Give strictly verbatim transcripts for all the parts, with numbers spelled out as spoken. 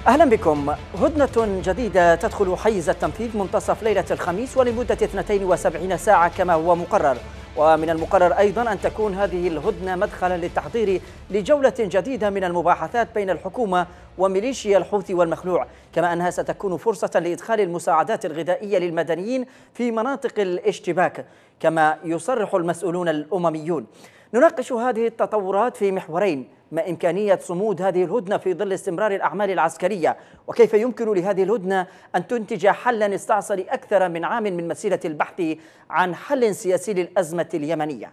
أهلا بكم. هدنة جديدة تدخل حيز التنفيذ منتصف ليلة الخميس ولمدة اثنتين وسبعين ساعة كما هو مقرر، ومن المقرر أيضا أن تكون هذه الهدنة مدخلا للتحضير لجولة جديدة من المباحثات بين الحكومة وميليشيا الحوثي والمخلوع، كما أنها ستكون فرصة لإدخال المساعدات الغذائية للمدنيين في مناطق الاشتباك كما يصرح المسؤولون الأمميون. نناقش هذه التطورات في محورين: ما إمكانية صمود هذه الهدنة في ظل استمرار الأعمال العسكرية، وكيف يمكن لهذه الهدنة أن تنتج حلا استعصى أكثر من عام من مسيرة البحث عن حل سياسي للأزمة اليمنية.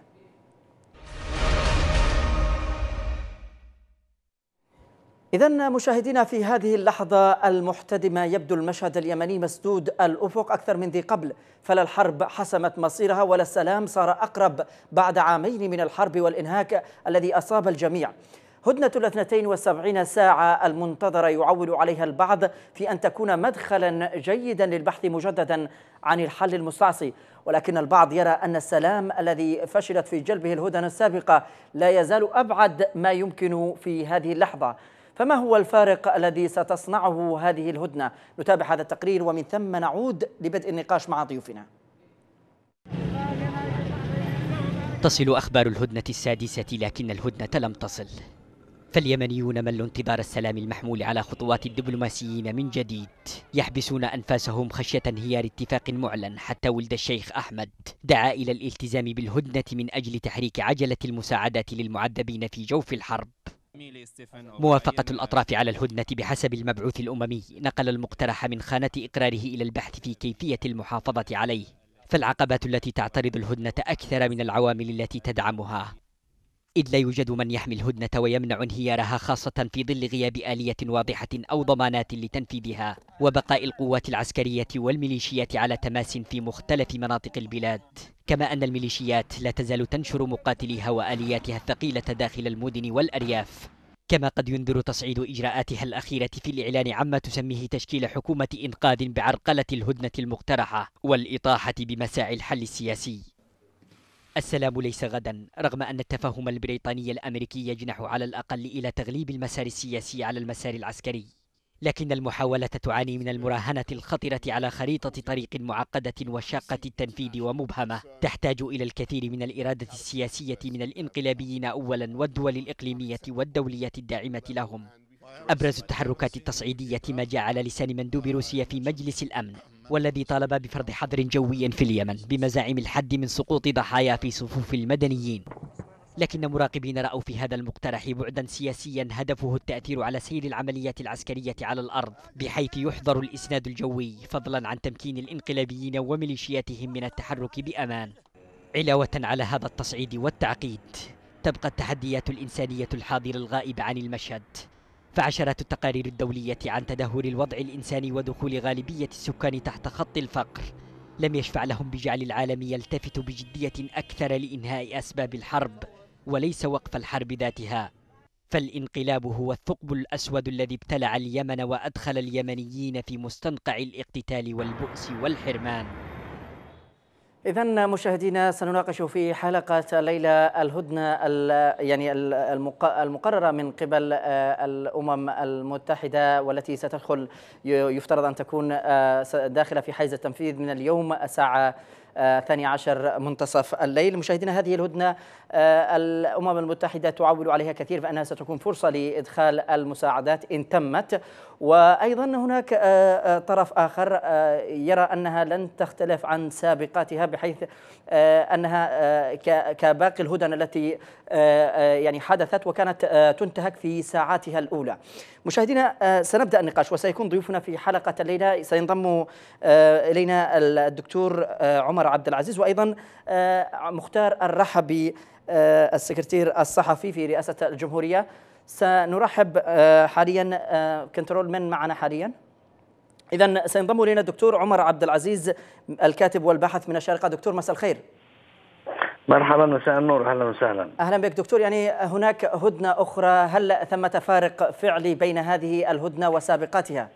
إذن مشاهدينا، في هذه اللحظة المحتدمة يبدو المشهد اليمني مسدود الأفق أكثر من ذي قبل، فلا الحرب حسمت مصيرها ولا السلام صار أقرب بعد عامين من الحرب والإنهاك الذي أصاب الجميع. هدنة الاثنتين والسبعين ساعة المنتظرة يعول عليها البعض في أن تكون مدخلا جيدا للبحث مجددا عن الحل المستعصي، ولكن البعض يرى أن السلام الذي فشلت في جلبه الهدن السابقة لا يزال أبعد ما يمكن في هذه اللحظة. فما هو الفارق الذي ستصنعه هذه الهدنة؟ نتابع هذا التقرير ومن ثم نعود لبدء النقاش مع ضيوفنا. تصل أخبار الهدنة السادسة لكن الهدنة لم تصل، فاليمنيون ملوا انتظار السلام المحمول على خطوات الدبلوماسيين من جديد، يحبسون أنفاسهم خشية انهيار اتفاق معلن. حتى ولد الشيخ أحمد دعا إلى الالتزام بالهدنة من أجل تحريك عجلة المساعدات للمعذبين في جوف الحرب. موافقة الأطراف على الهدنة بحسب المبعوث الأممي نقل المقترح من خانة إقراره إلى البحث في كيفية المحافظة عليه، فالعقبات التي تعترض الهدنة أكثر من العوامل التي تدعمها، إذ لا يوجد من يحمي الهدنة ويمنع انهيارها، خاصة في ظل غياب آلية واضحة أو ضمانات لتنفيذها، وبقاء القوات العسكرية والميليشيات على تماس في مختلف مناطق البلاد، كما أن الميليشيات لا تزال تنشر مقاتليها وآلياتها الثقيلة داخل المدن والأرياف، كما قد ينذر تصعيد إجراءاتها الأخيرة في الإعلان عما تسميه تشكيل حكومة إنقاذ بعرقلة الهدنة المقترحة والإطاحة بمساعي الحل السياسي. السلام ليس غدا، رغم أن التفاهم البريطاني الأمريكي يجنح على الأقل إلى تغليب المسار السياسي على المسار العسكري، لكن المحاولة تعاني من المراهنة الخطرة على خريطة طريق معقدة وشاقة التنفيذ ومبهمة، تحتاج إلى الكثير من الإرادة السياسية من الإنقلابيين أولا والدول الإقليمية والدولية الداعمة لهم. أبرز التحركات التصعيدية ما جاء على لسان مندوب روسيا في مجلس الأمن، والذي طالب بفرض حظر جوي في اليمن بمزاعم الحد من سقوط ضحايا في صفوف المدنيين، لكن مراقبين رأوا في هذا المقترح بعدا سياسيا هدفه التأثير على سير العمليات العسكرية على الأرض، بحيث يحظر الإسناد الجوي فضلا عن تمكين الإنقلابيين وميليشياتهم من التحرك بأمان. علاوة على هذا التصعيد والتعقيد، تبقى التحديات الإنسانية الحاضرة الغائبة عن المشهد، فعشرات التقارير الدولية عن تدهور الوضع الإنساني ودخول غالبية السكان تحت خط الفقر لم يشفع لهم بجعل العالم يلتفت بجدية أكثر لإنهاء أسباب الحرب وليس وقف الحرب ذاتها. فالانقلاب هو الثقب الأسود الذي ابتلع اليمن وأدخل اليمنيين في مستنقع الاقتتال والبؤس والحرمان. إذن مشاهدينا، سنناقش في حلقة الليلة الهدنة يعني المقررة من قبل الأمم المتحدة، والتي ستدخل يفترض أن تكون داخلة في حيز التنفيذ من اليوم الساعة الثانية عشر منتصف الليل. مشاهدينا، هذه الهدنة الأمم المتحدة تعول عليها كثير، فإنها ستكون فرصة لإدخال المساعدات إن تمت، وأيضا هناك طرف آخر يرى أنها لن تختلف عن سابقاتها، بحيث أنها كباقي الهدن التي يعني حدثت وكانت تنتهك في ساعاتها الأولى. مشاهدينا، سنبدأ النقاش وسيكون ضيوفنا في حلقة الليلة. سينضم إلينا الدكتور عمر عبد العزيز، وأيضا مختار الرحبي السكرتير الصحفي في رئاسة الجمهورية. سنرحب حاليا كنترول من معنا حاليا. إذن سينضم إلينا الدكتور عمر عبد العزيز الكاتب والباحث من الشارقة. دكتور، مساء الخير. مرحبا، مساء النور، اهلا وسهلا. اهلا بك دكتور. يعني هناك هدنة أخرى، هل ثمة فارق فعلي بين هذه الهدنة وسابقاتها؟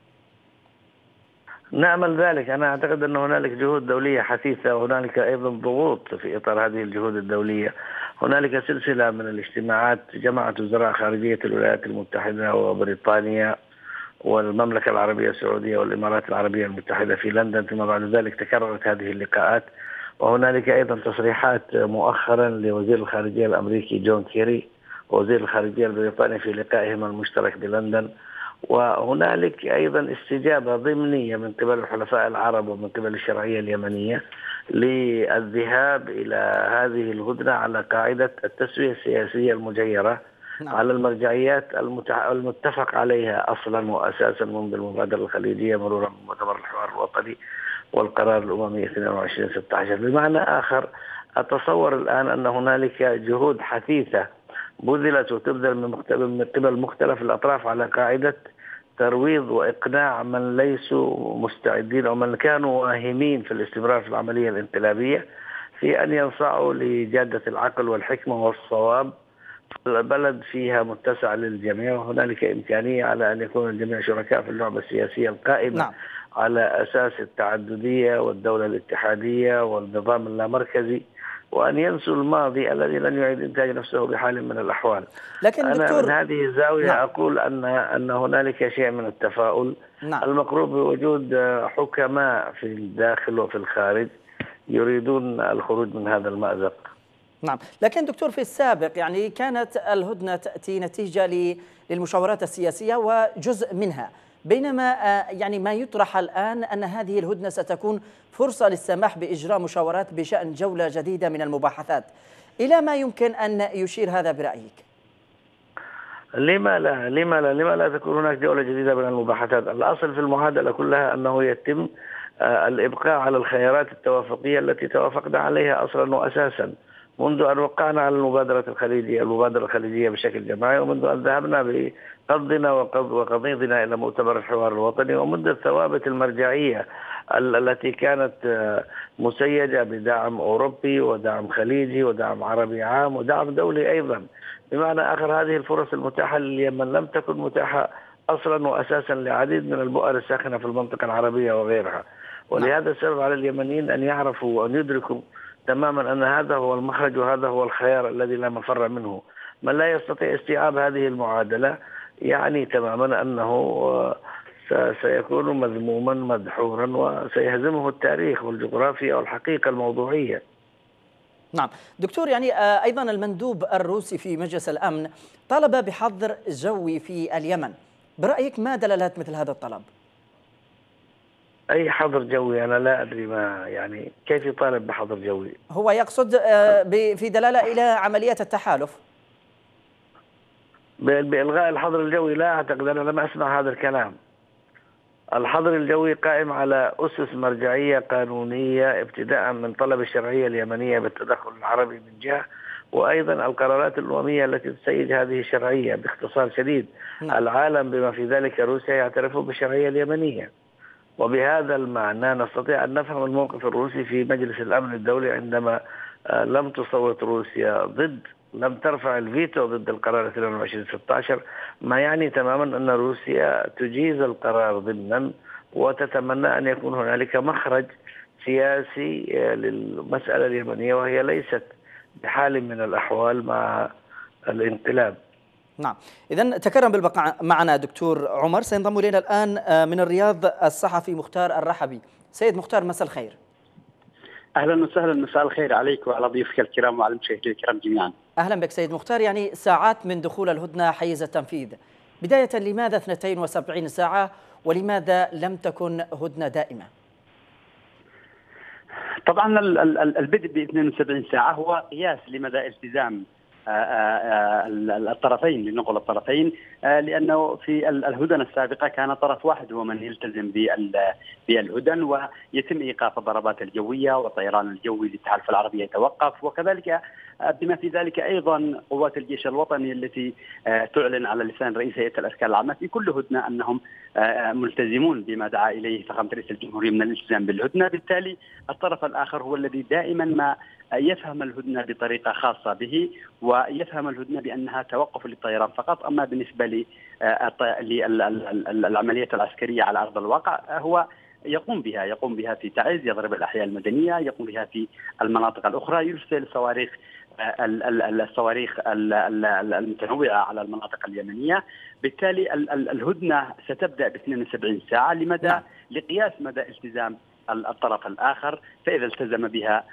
نأمل ذلك. أنا أعتقد أن هنالك جهود دولية حثيثة، وهنالك أيضا ضغوط في إطار هذه الجهود الدولية. هنالك سلسلة من الاجتماعات جمعت وزراء خارجية الولايات المتحدة وبريطانيا والمملكة العربية السعودية والإمارات العربية المتحدة في لندن. ثم بعد ذلك تكررت هذه اللقاءات، وهنالك أيضا تصريحات مؤخرا لوزير الخارجية الأمريكي جون كيري ووزير الخارجية البريطاني في لقائهما المشترك بلندن. وهنالك أيضا استجابة ضمنية من قبل الحلفاء العرب ومن قبل الشرعية اليمنية للذهاب إلى هذه الهدنة على قاعدة التسوية السياسية المجيرة نعم. على المرجعيات المتفق عليها أصلا وأساسا منذ المبادرة الخليجية مرورا بمؤتمر الحوار الوطني والقرار الأممي اثنين وعشرين ستة عشر. بمعنى آخر، أتصور الآن أن هنالك جهود حثيثة بذلت وتبذل من قبل مختلف الأطراف على قاعدة ترويض وإقناع من ليسوا مستعدين أو من كانوا واهمين في الاستمرار في العملية الانقلابية في أن ينصاعوا لجادة العقل والحكمة والصواب. البلد فيها متسع للجميع، وهنالك إمكانية على أن يكون الجميع شركاء في اللعبة السياسية القائمة نعم. على أساس التعددية والدولة الاتحادية والنظام اللامركزي، وأن ينسوا الماضي الذي لن يعيد إنتاج نفسه بحال من الأحوال. لكن أنا دكتور من هذه الزاوية نعم. أقول أن أن هنالك شيء من التفاؤل نعم. المقروب بوجود حكماء في الداخل وفي الخارج يريدون الخروج من هذا المأزق. نعم، لكن دكتور في السابق يعني كانت الهدنة تأتي نتيجة للمشاورات السياسية وجزء منها، بينما يعني ما يطرح الآن أن هذه الهدنة ستكون فرصة للسماح بإجراء مشاورات بشأن جولة جديدة من المباحثات. إلى ما يمكن أن يشير هذا برأيك؟ لما لا لما لا لما لا تكون هناك جولة جديدة من المباحثات؟ الأصل في المعادلة كلها أنه يتم الإبقاء على الخيارات التوافقية التي توافقنا عليها أصلا وأساسا منذ أن وقعنا على المبادرة الخليجية المبادرة الخليجية بشكل جماعي، ومنذ أن ذهبنا بقضنا وقضيضنا إلى مؤتمر الحوار الوطني، ومنذ الثوابت المرجعية التي كانت مسيجة بدعم أوروبي ودعم خليجي ودعم عربي عام ودعم دولي أيضا. بمعنى آخر، هذه الفرص المتاحة لليمن لم تكن متاحة أصلا وأساسا لعديد من البؤر الساخنة في المنطقة العربية وغيرها، ولهذا السبب على اليمنيين أن يعرفوا وأن يدركوا تماما أن هذا هو المخرج وهذا هو الخيار الذي لا مفر منه. من لا يستطيع استيعاب هذه المعادلة يعني تماما أنه سيكون مذموما مدحورا وسيهزمه التاريخ والجغرافيا والحقيقة الموضوعية. نعم دكتور، يعني أيضا المندوب الروسي في مجلس الأمن طلب بحظر جوي في اليمن، برأيك ما دلالات مثل هذا الطلب؟ أي حظر جوي؟ أنا لا أدري ما يعني كيف يطالب بحظر جوي؟ هو يقصد في دلالة إلى عملية التحالف بإلغاء الحظر الجوي. لا أعتقد، أنا لم أسمع هذا الكلام. الحظر الجوي قائم على أسس مرجعية قانونية ابتداء من طلب الشرعية اليمنية بالتدخل العربي من جهة، وأيضا القرارات الأممية التي تسيد هذه الشرعية. باختصار شديد نعم. العالم بما في ذلك روسيا يعترف بالشرعية اليمنية، وبهذا المعنى نستطيع أن نفهم الموقف الروسي في مجلس الأمن الدولي عندما لم تصوت روسيا ضد لم ترفع الفيتو ضد القرار اثنين وعشرين ستة عشر، ما يعني تماما أن روسيا تجيز القرار ضمنا وتتمنى أن يكون هنالك مخرج سياسي للمسألة اليمنية، وهي ليست بحال من الأحوال مع الانقلاب. نعم، إذن تكرم بالبقاء معنا دكتور عمر. سينضم إلينا الآن من الرياض الصحفي مختار الرحبي. سيد مختار، مساء الخير. أهلا وسهلا، مساء الخير عليك وعلى ضيوفك الكرام وعلى المشاهدين الكرام جميعا. أهلا بك سيد مختار. يعني ساعات من دخول الهدنة حيز التنفيذ، بداية لماذا اثنتين وسبعين ساعة ولماذا لم تكن هدنة دائمة؟ طبعا البدء ب اثنتين وسبعين ساعة هو قياس لمدى التزام الطرفين لنقل الطرفين، لأنه في الهدن السابقة كان طرف واحد هو من يلتزم بالهدن ويتم إيقاف الضربات الجوية والطيران الجوي للتحالف العربي يتوقف، وكذلك بما في ذلك أيضا قوات الجيش الوطني التي تعلن على لسان رئيس هيئة الأركان العامة في كل هدنة أنهم ملتزمون بما دعا إليه فخامة رئيس الجمهورية من الالتزام بالهدنة. بالتالي الطرف الآخر هو الذي دائما ما يفهم الهدنة بطريقة خاصة به ويفهم الهدنة بأنها توقف للطيران فقط. أما بالنسبة للعملية العسكرية على أرض الواقع هو يقوم بها يقوم بها في تعز، يضرب الأحياء المدنية، يقوم بها في المناطق الأخرى، يرسل صواريخ الصواريخ المتنوعة على المناطق اليمنية. بالتالي الهدنة ستبدأ ب اثنتين وسبعين ساعة لمدى نعم. لقياس مدى التزام الطرف الآخر، فإذا التزم بها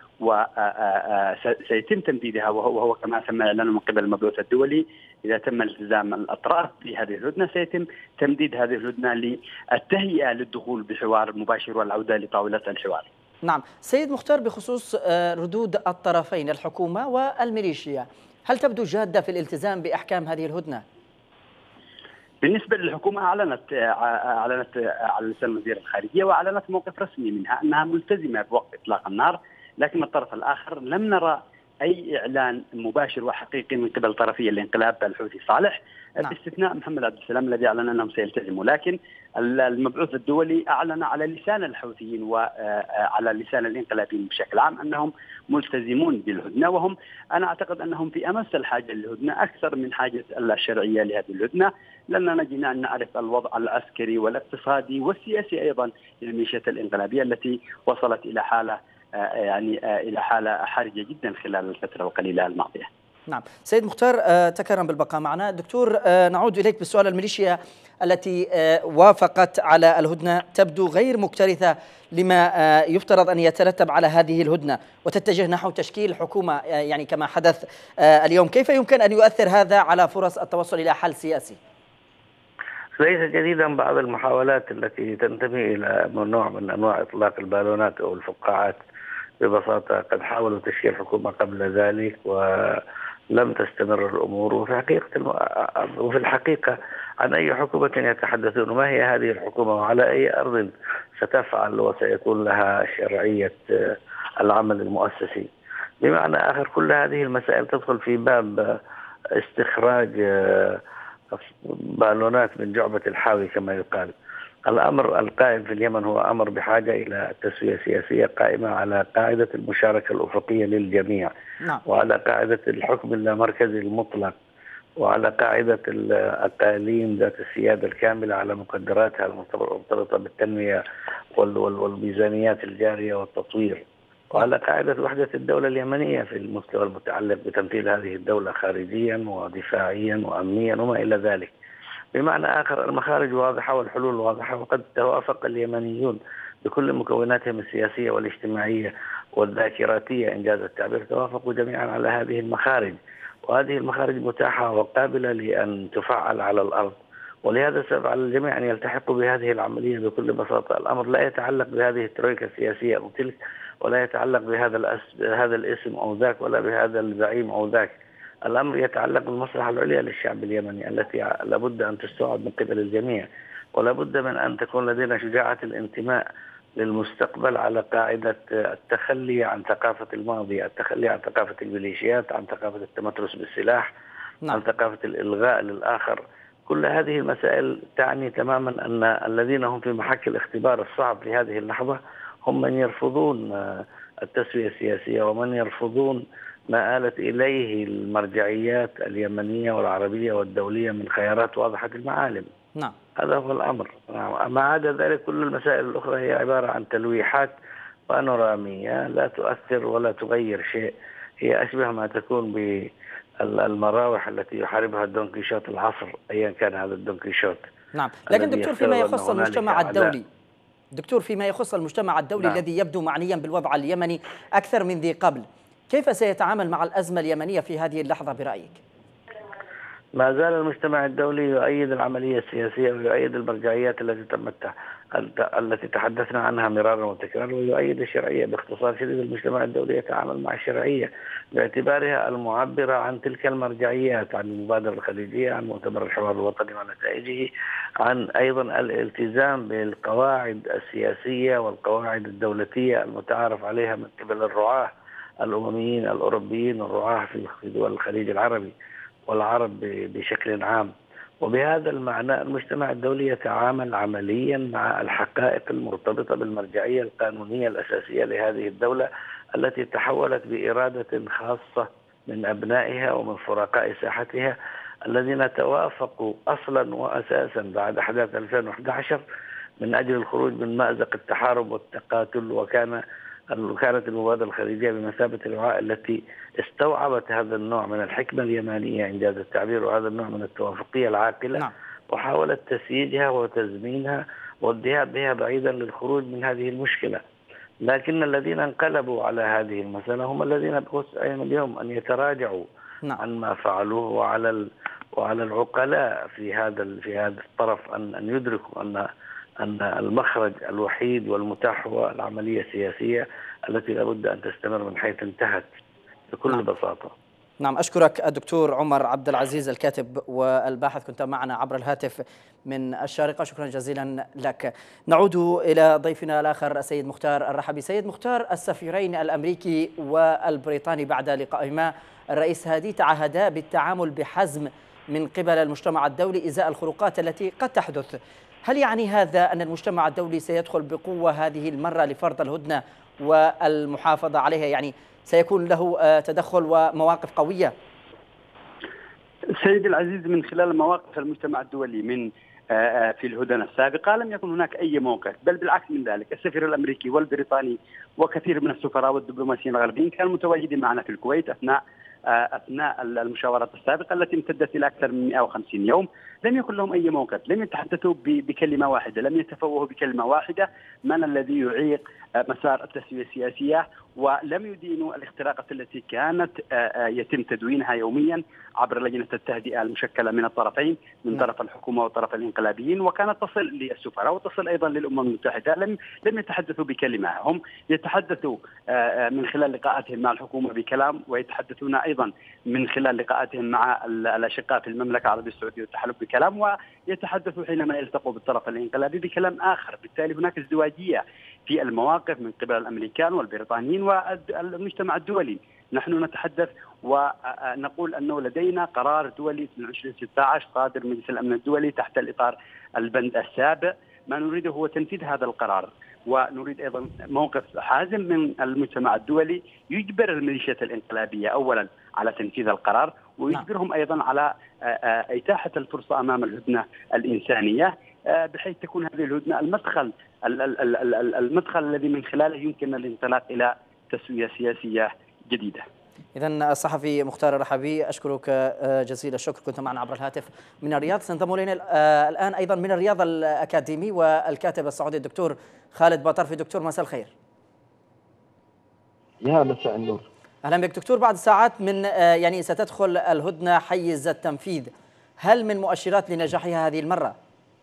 وسيتم تنفيذها، وهو كما تم إعلانه من قبل المبعوث الدولي. إذا تم التزام الأطراف بهذه الهدنة سيتم تمديد هذه الهدنة للتهيئة للدخول بحوار مباشر والعودة لطاولة الحوار. نعم سيد مختار، بخصوص ردود الطرفين الحكومة والميليشيا، هل تبدو جادة في الالتزام بأحكام هذه الهدنة؟ بالنسبة للحكومة أعلنت أعلنت على لسان وزير الخارجية وأعلنت موقف رسمي منها أنها ملتزمة بوقف إطلاق النار، لكن الطرف الآخر لم نرى أي إعلان مباشر وحقيقي من قبل طرفي الانقلاب الحوثي صالح، نعم. باستثناء محمد عبد السلام الذي أعلن أنهم سيلتزموا، لكن المبعوث الدولي أعلن على لسان الحوثيين وعلى لسان الانقلابيين بشكل عام أنهم ملتزمون بالهدنة، وهم أنا أعتقد أنهم في أمس الحاجة للهدنة أكثر من حاجة الشرعية لهذه الهدنة، لأننا جينا أن نعرف الوضع العسكري والاقتصادي والسياسي أيضا للميليشيات الانقلابية التي وصلت إلى حالة يعني إلى حالة حرجة جدا خلال الفترة القليلة الماضية. نعم سيد مختار، تكرم بالبقاء معنا. دكتور، نعود إليك بالسؤال. الميليشيا التي وافقت على الهدنة تبدو غير مكترثة لما يفترض أن يترتب على هذه الهدنة وتتجه نحو تشكيل حكومة يعني كما حدث اليوم، كيف يمكن أن يؤثر هذا على فرص التوصل إلى حل سياسي؟ ليس جديدا بعض المحاولات التي تنتمي إلى نوع من أنواع إطلاق البالونات أو الفقاعات. ببساطة قد حاولوا تشكيل حكومة قبل ذلك ولم تستمر الأمور، وفي حقيقة الم... وفي الحقيقة عن أي حكومة يتحدثون؟ ما هي هذه الحكومة وعلى أي أرض ستفعل وسيكون لها شرعية العمل المؤسسي؟ بمعنى آخر كل هذه المسائل تدخل في باب استخراج بالونات من جعبة الحاوي كما يقال. الأمر القائم في اليمن هو أمر بحاجة إلى تسوية سياسية قائمة على قاعدة المشاركة الأفقية للجميع، نعم. وعلى قاعدة الحكم اللامركزي المطلق، وعلى قاعدة الأقاليم ذات السيادة الكاملة على مقدراتها المرتبطة بالتنمية والميزانيات الجارية والتطوير، وعلى قاعدة وحدة الدولة اليمنية في المستوى المتعلق بتمثيل هذه الدولة خارجيا ودفاعيا وأمنيا وما إلى ذلك. بمعنى آخر المخارج واضحة والحلول واضحة، وقد توافق اليمنيون بكل مكوناتهم السياسية والاجتماعية والذاكراتية إنجاز التعبير، توافقوا جميعا على هذه المخارج، وهذه المخارج متاحة وقابلة لأن تفعل على الأرض، ولهذا السبب على الجميع أن يلتحقوا بهذه العملية بكل بساطة. الأمر لا يتعلق بهذه الترويكا السياسية أو تلك، ولا يتعلق بهذا هذا الاسم أو ذاك، ولا بهذا الزعيم أو ذاك. الأمر يتعلق بالمصلحة العليا للشعب اليمني التي لابد أن تستوعب من قبل الجميع، ولابد من أن تكون لدينا شجاعة الانتماء للمستقبل على قاعدة التخلي عن ثقافة الماضي، التخلي عن ثقافة الميليشيات، عن ثقافة التمترس بالسلاح، نعم. عن ثقافة الإلغاء للآخر. كل هذه المسائل تعني تماما أن الذين هم في محك الاختبار الصعب في هذه اللحظة هم من يرفضون التسوية السياسية ومن يرفضون ما آلت إليه المرجعيات اليمنية والعربية والدولية من خيارات واضحة المعالم. نعم. هذا هو الأمر. ما عدا ذلك كل المسائل الأخرى هي عبارة عن تلويحات بانورامية لا تؤثر ولا تغير شيء، هي أشبه ما تكون بالمراوح التي يحاربها الدون كيشوت العصر أيا كان هذا الدون كيشوت. نعم. لكن دكتور فيما يخص المجتمع الدولي دكتور فيما يخص المجتمع الدولي نعم. الذي يبدو معنيا بالوضع اليمني أكثر من ذي قبل، كيف سيتعامل مع الأزمة اليمنية في هذه اللحظة برأيك؟ ما زال المجتمع الدولي يؤيد العملية السياسية ويؤيد المرجعيات التي تمت التي تحدثنا عنها مرارا وتكرارا، ويؤيد الشرعية. باختصار شديد المجتمع الدولي يتعامل مع الشرعية باعتبارها المعبرة عن تلك المرجعيات، عن المبادرة الخليجية، عن مؤتمر الحوار الوطني ونتائجه، عن أيضا الالتزام بالقواعد السياسية والقواعد الدولتية المتعارف عليها من قبل الرعاة الأمميين الأوروبيين والرعاة في دول الخليج العربي والعرب بشكل عام. وبهذا المعنى المجتمع الدولي يتعامل عمليا مع الحقائق المرتبطة بالمرجعية القانونية الأساسية لهذه الدولة التي تحولت بإرادة خاصة من أبنائها ومن فرقاء ساحتها الذين توافقوا أصلا وأساسا بعد أحداث ألفين وأحد عشر من أجل الخروج من مأزق التحارب والتقاتل. وكان كانت المبادرة الخليجية بمثابة الوعاء التي استوعبت هذا النوع من الحكمة اليمانية إنجاز التعبير وهذا النوع من التوافقية العاقلة. نعم. وحاولت تسييجها وتزمينها والذهاب بها بعيدا للخروج من هذه المشكلة. لكن الذين انقلبوا على هذه المسألة هم الذين بوسعهم اليوم أن يتراجعوا نعم. عن ما فعلوه، وعلى وعلى العقلاء في هذا في هذا الطرف أن أن يدركوا أن أن المخرج الوحيد والمتاح هو العملية السياسية التي لابد أن تستمر من حيث انتهت بكل نعم. بساطة. نعم، أشكرك الدكتور عمر عبد العزيز الكاتب والباحث، كنت معنا عبر الهاتف من الشارقة، شكرا جزيلا لك. نعود إلى ضيفنا الآخر السيد مختار الرحبي. سيد مختار، السفيرين الأمريكي والبريطاني بعد لقائهما الرئيس هادي تعهدا بالتعامل بحزم من قبل المجتمع الدولي إزاء الخروقات التي قد تحدث. هل يعني هذا أن المجتمع الدولي سيدخل بقوة هذه المرة لفرض الهدنة والمحافظة عليها؟ يعني سيكون له تدخل ومواقف قوية؟ سيدي العزيز، من خلال مواقف المجتمع الدولي من في الهدنة السابقة لم يكن هناك أي موقف، بل بالعكس من ذلك. السفير الأمريكي والبريطاني وكثير من السفراء والدبلوماسيين الغربيين كانوا متواجدين معنا في الكويت أثناء أثناء المشاورات السابقة التي امتدت إلى أكثر من مئة وخمسين يوم. لم يكن لهم أي موقف، لم يتحدثوا بكلمة واحدة، لم يتفوهوا بكلمة واحدة من الذي يعيق مسار التسوية السياسية، ولم يدينوا الاختراقات التي كانت يتم تدوينها يوميا عبر لجنة التهدئة المشكلة من الطرفين، من طرف الحكومة وطرف الانقلابيين، وكانت تصل للسفراء وتصل أيضا للأمم المتحدة. لم لم يتحدثوا بكلمة، هم يتحدثوا من خلال لقاءاتهم مع الحكومة بكلام، ويتحدثون أيضا من خلال لقاءاتهم مع الأشقاء في المملكة العربية السعودية والتحالف بكلام، ويتحدثوا حينما يلتقوا بالطرف الانقلابي بكلام آخر. بالتالي هناك ازدواجية في المواقف من قبل الأمريكان والبريطانيين والمجتمع الدولي. نحن نتحدث ونقول أنه لدينا قرار دولي اثنين وعشرين ستة عشر صادر مجلس الأمن الدولي تحت الإطار البند السابع. ما نريده هو تنفيذ هذا القرار، ونريد أيضا موقف حازم من المجتمع الدولي يجبر الميليشيات الانقلابية أولا على تنفيذ القرار، ويجبرهم أيضا على إتاحة الفرصة أمام الهدنة الإنسانية، بحيث تكون هذه الهدنة المدخل المدخل الذي من خلاله يمكن الانطلاق إلى تسوية سياسية جديدة. إذن الصحفي مختار الرحبي، أشكرك جزيل الشكر، كنت معنا عبر الهاتف من الرياض. سنضم إلينا الآن أيضا من الرياض الأكاديمي والكاتب السعودي الدكتور خالد باطرفي. دكتور، مساء الخير. يا مساء النور. أهلا بك دكتور. بعد ساعات من يعني ستدخل الهدنة حيز التنفيذ، هل من مؤشرات لنجاحها هذه المرة؟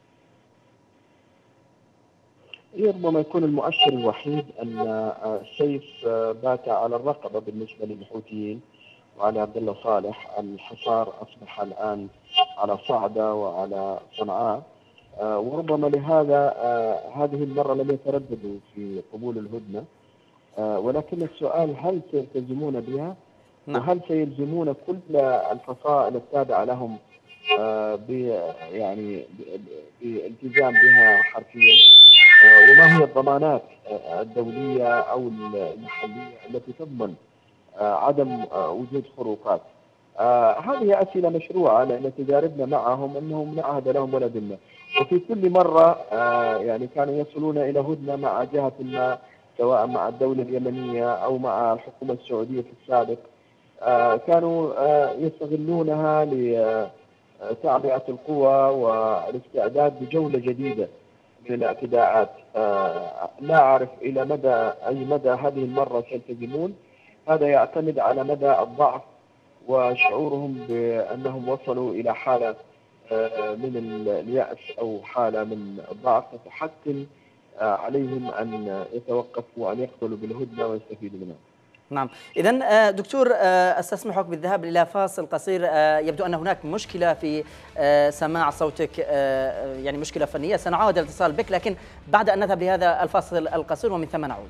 ربما يكون المؤشر الوحيد أن السيف بات على الرقبة بالنسبة للحوثيين وعلى عبد الله صالح. الحصار أصبح الآن على صعدة وعلى صنعاء، وربما لهذا هذه المرة لم يترددوا في قبول الهدنة، ولكن السؤال هل سيلتزمون بها؟ وهل سيلزمون كل الفصائل التابعة لهم ب يعني بالالتزام بها حرفيا؟ وما هي الضمانات الدولية أو المحلية التي تضمن عدم وجود خروقات؟ هذه أسئلة مشروعة، لأن تجاربنا معهم أنهم لا عهد لهم ولا ذمة، وفي كل مرة يعني كانوا يصلون إلى هدنة مع جهة ما، سواء مع الدولة اليمنية أو مع الحكومة السعودية في السابق، كانوا يستغلونها لتعبئة القوى والاستعداد لجولة جديدة من الاعتداءات. لا أعرف إلى مدى أي مدى هذه المرة سيلتزمون. هذا يعتمد على مدى الضعف وشعورهم بأنهم وصلوا إلى حالة من اليأس أو حالة من الضعف تتحتم عليهم أن يتوقفوا وأن يقبلوا بالهدنة ويستفيدوا منها. نعم، إذن دكتور أستسمحك بالذهاب إلى فاصل قصير. يبدو أن هناك مشكلة في سماع صوتك، يعني مشكلة فنية. سنعود الاتصال بك، لكن بعد أن نذهب لهذا الفاصل القصير ومن ثم نعود.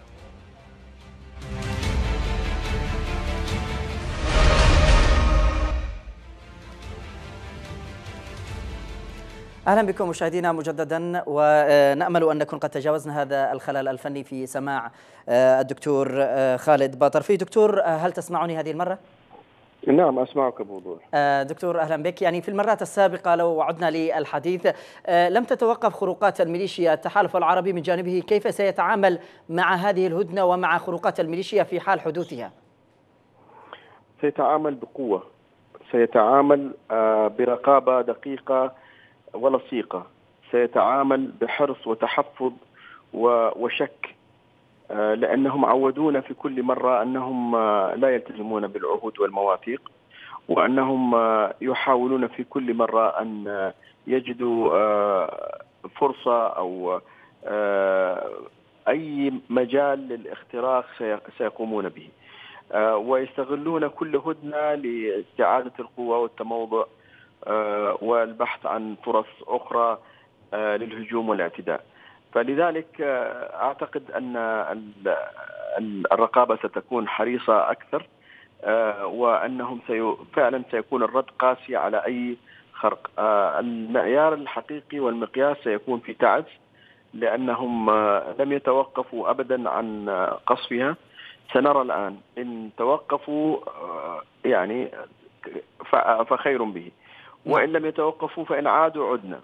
أهلا بكم مشاهدينا مجددا، ونأمل أن نكون قد تجاوزنا هذا الخلل الفني في سماع الدكتور خالد باطرفي. دكتور، هل تسمعني هذه المرة؟ نعم أسمعك بوضوح. دكتور أهلا بك. يعني في المرات السابقة لو عدنا للحديث لم تتوقف خروقات الميليشيا، التحالف العربي من جانبه كيف سيتعامل مع هذه الهدنة ومع خروقات الميليشيا في حال حدوثها؟ سيتعامل بقوة، سيتعامل برقابة دقيقة ولصيقة، سيتعامل بحرص وتحفظ وشك، لأنهم عودونا في كل مرة أنهم لا يلتزمون بالعهود والمواثيق، وأنهم يحاولون في كل مرة أن يجدوا فرصة أو أي مجال للاختراق سيقومون به، ويستغلون كل هدنة لاستعادة القوة والتموضع والبحث عن فرص أخرى للهجوم والاعتداء. فلذلك أعتقد أن الرقابة ستكون حريصة أكثر، وأنهم فعلا سيكون الرد قاسي على أي خرق. المعيار الحقيقي والمقياس سيكون في تعز، لأنهم لم يتوقفوا أبدا عن قصفها. سنرى الآن إن توقفوا يعني فخير به، وإن لم يتوقفوا فإن عادوا عدنا.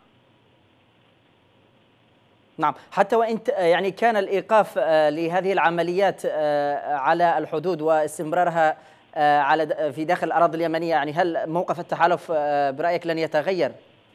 نعم، حتى وإن يعني كان الإيقاف لهذه العمليات على الحدود واستمرارها على في داخل الأراضي اليمنية، يعني هل موقف التحالف برأيك لن يتغير؟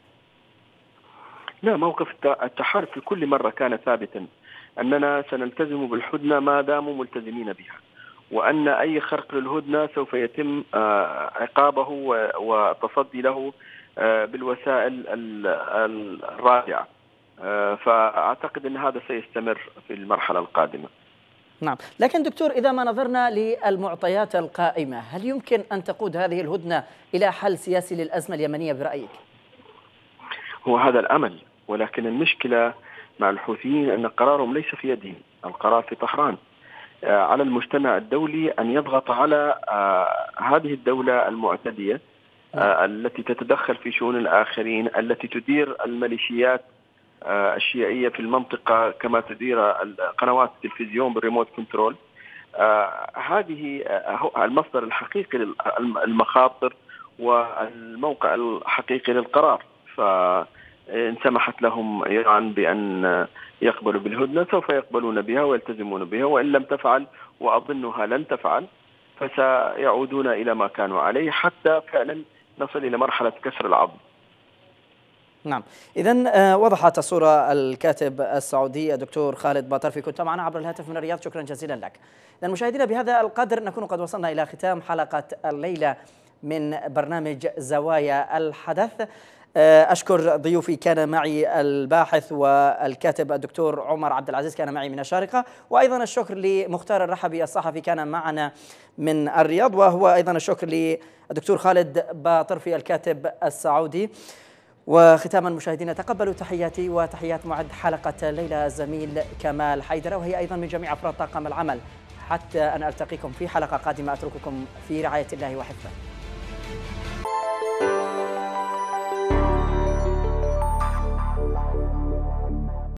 لا، موقف التحالف في كل مرة كان ثابتا، أننا سنلتزم بالهدنة ما داموا ملتزمين بها، وأن أي خرق للهدنة سوف يتم عقابه والتصدي له بالوسائل الرادعة. فأعتقد أن هذا سيستمر في المرحلة القادمة. نعم، لكن دكتور إذا ما نظرنا للمعطيات القائمة، هل يمكن أن تقود هذه الهدنة إلى حل سياسي للأزمة اليمنية برأيك؟ هو هذا الأمل، ولكن المشكلة مع الحوثيين أن قرارهم ليس في يدهم، القرار في طهران. على المجتمع الدولي أن يضغط على هذه الدولة المعتدية التي تتدخل في شؤون الآخرين، التي تدير الميليشيات الشيعية في المنطقة كما تدير قنوات التلفزيون بالريموت كنترول. هذه المصدر الحقيقي للمخاطر والموقع الحقيقي للقرار. فإن سمحت لهم إيران بأن يقبلوا بالهدنة سوف يقبلون بها ويلتزمون بها، وإن لم تفعل وأظنها لن تفعل فسيعودون إلى ما كانوا عليه حتى فعلا نصل إلى مرحلة كسر العظم. نعم، إذن وضحت الصورة الكاتب السعودي الدكتور خالد باطرفي، كنت معنا عبر الهاتف من الرياض، شكرا جزيلا لك. إذن مشاهدينا بهذا القدر نكون قد وصلنا إلى ختام حلقة الليلة من برنامج زوايا الحدث. أشكر ضيوفي، كان معي الباحث والكاتب الدكتور عمر عبد العزيز، كان معي من الشارقة، وأيضا الشكر لمختار الرحبي الصحفي كان معنا من الرياض، وهو أيضا الشكر للدكتور خالد باطرفي الكاتب السعودي. وختاما مشاهدينا تقبلوا تحياتي وتحيات معد حلقة الليلة الزميل كمال حيدر، وهي أيضا من جميع أفراد طاقم العمل. حتى أن ألتقيكم في حلقة قادمة أترككم في رعاية الله وحفظه.